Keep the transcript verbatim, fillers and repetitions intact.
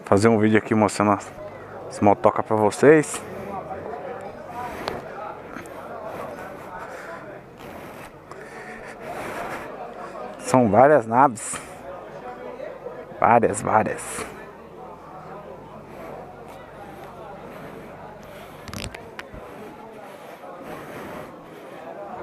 fazer um vídeo aqui mostrando as, as motocas pra vocês. São várias naves. Várias, várias.